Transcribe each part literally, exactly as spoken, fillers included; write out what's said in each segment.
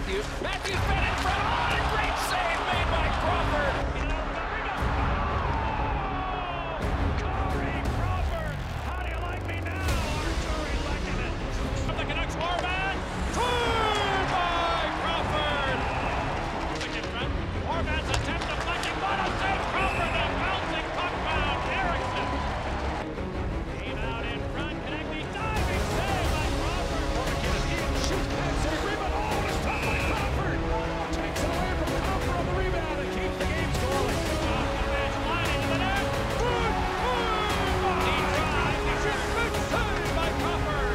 Matthews. Matthews been in front. Oh, a great save made by Crawford. Corey Crawford. How do you like me now? Arturi liking it. From the Canucks, Horvat. Scored by Crawford. Quick in front. Horvat's attempt deflecting. What a save. Crawford, the bouncing puck found. Erickson. Came out in front. Connecting. Diving save by Crawford. Horvat is in. Shoots past save. Rebound. Oh, it's stopped by Crawford. Takes it away from Crawford on the rebound and keeps the game scoring. Off the bench, line into the net. Good. Good. He drives. He shoots. Big save by Crawford.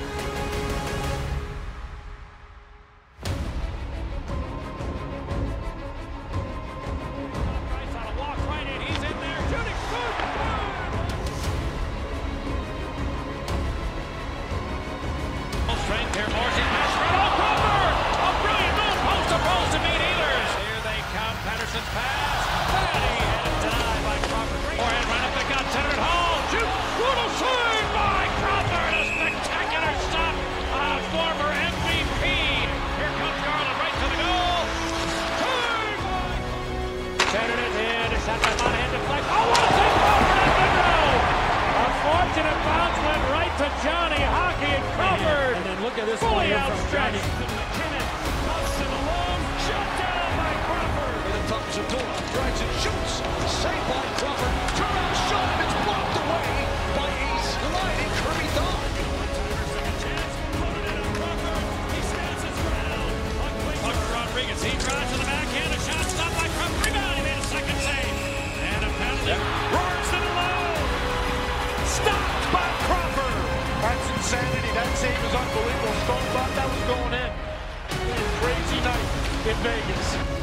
Price on a walk right in. He's in there. Shooting. Good. Good. Strength here. Morrissey. Pass right off Crawford. A brilliant move. Post to post to meet Ehlers. Here they come. Pettersson's pass. Patty and denied by Crawford. Forehand right up the gut. Centered home. Shoot. What a save by Crawford. A spectacular stop of former M V P. Here comes Garland right to the goal. Save by Centered it in. A shot by Monahan deflect. Oh, what a save. Crawford at the goal. A fortunate bounce went right to Johnny Hockey and Crawford. And then look at this Fully one here from Johnny. outstretched. McKinnon puts it along. Shut down by Crawford. In a touch of door, drives and shoots. Saved by Crawford. Turnaround shot, and it's blocked away by a sliding Kirby Dog. Second chance. Loaded in on Crawford. He stands his ground. Puck for Rodriguez. He drives to the backhand. A shot stopped by Crawford. Rebound. He made a second save. And a penalty. Roars it alone. Stopped by Crawford. That's insanity. That save is unbelievable. Stone thought that was going in. Crazy night in Vegas.